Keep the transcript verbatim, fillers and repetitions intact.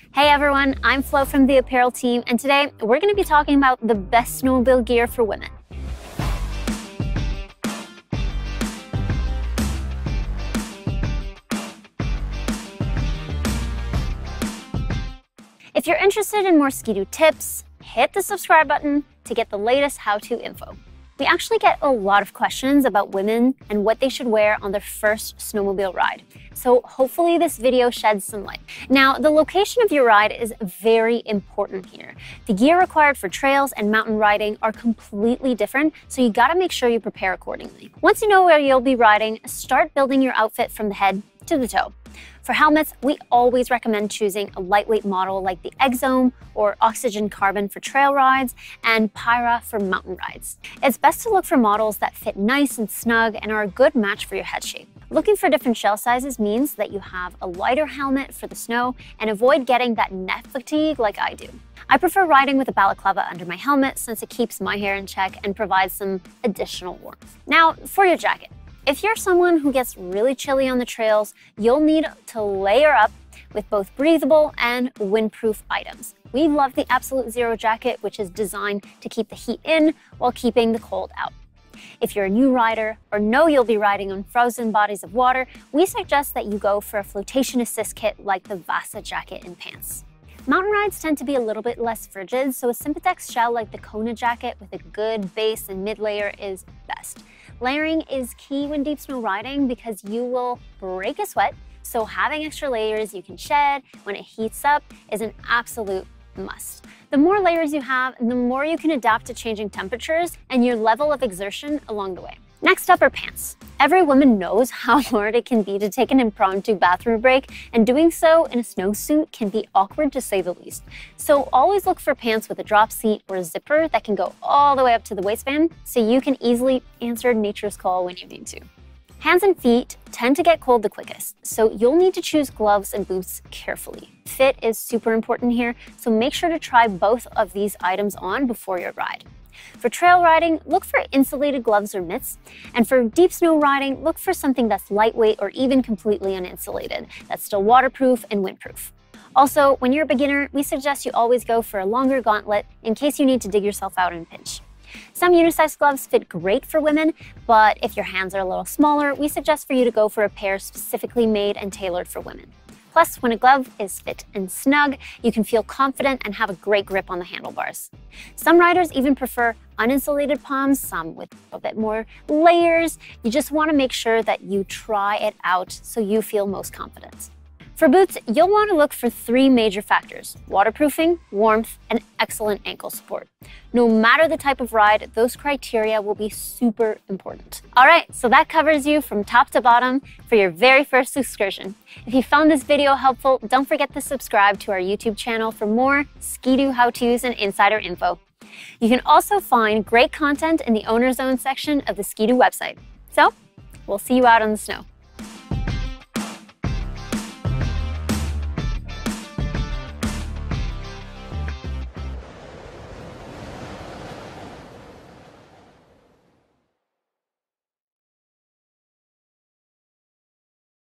Hey everyone, I'm Flo from the apparel team, and today we're going to be talking about the best snowmobile gear for women. If you're interested in more Ski-Doo tips, hit the subscribe button to get the latest how-to info. We actually get a lot of questions about women and what they should wear on their first snowmobile ride. So hopefully this video sheds some light. Now, the location of your ride is very important here. The gear required for trails and mountain riding are completely different, so you gotta make sure you prepare accordingly. Once you know where you'll be riding, start building your outfit from the head to the toe. For helmets, we always recommend choosing a lightweight model like the Exome or Oxygen Carbon for trail rides and Pyra for mountain rides. It's best to look for models that fit nice and snug and are a good match for your head shape. Looking for different shell sizes means that you have a lighter helmet for the snow and avoid getting that neck fatigue like I do. I prefer riding with a balaclava under my helmet since it keeps my hair in check and provides some additional warmth. Now, for your jacket. If you're someone who gets really chilly on the trails, you'll need to layer up with both breathable and windproof items. We love the Absolute Zero jacket, which is designed to keep the heat in while keeping the cold out. If you're a new rider or know you'll be riding on frozen bodies of water, we suggest that you go for a flotation assist kit like the Vasa jacket and pants. Mountain rides tend to be a little bit less frigid, so a Sympatex shell like the Kona jacket with a good base and mid layer is best. Layering is key when deep snow riding because you will break a sweat, so having extra layers you can shed when it heats up is an absolute must. The more layers you have, the more you can adapt to changing temperatures and your level of exertion along the way. Next up are pants. Every woman knows how hard it can be to take an impromptu bathroom break, and doing so in a snowsuit can be awkward to say the least. So always look for pants with a drop seat or a zipper that can go all the way up to the waistband so you can easily answer nature's call when you need to. Hands and feet tend to get cold the quickest, so you'll need to choose gloves and boots carefully. Fit is super important here, so make sure to try both of these items on before your ride. For trail riding, look for insulated gloves or mitts, and for deep snow riding, look for something that's lightweight or even completely uninsulated, that's still waterproof and windproof. Also, when you're a beginner, we suggest you always go for a longer gauntlet in case you need to dig yourself out in a pinch. Some unisex gloves fit great for women, but if your hands are a little smaller, we suggest for you to go for a pair specifically made and tailored for women. Plus, when a glove is fit and snug, you can feel confident and have a great grip on the handlebars. Some riders even prefer uninsulated palms, some with a bit more layers. You just want to make sure that you try it out so you feel most confident. For boots, you'll want to look for three major factors: waterproofing, warmth, and excellent ankle support. No matter the type of ride, those criteria will be super important. All right, so that covers you from top to bottom for your very first excursion. If you found this video helpful, don't forget to subscribe to our YouTube channel for more Ski-Doo how-tos and insider info. You can also find great content in the Owner Zone section of the Ski-Doo website. So, we'll see you out on the snow.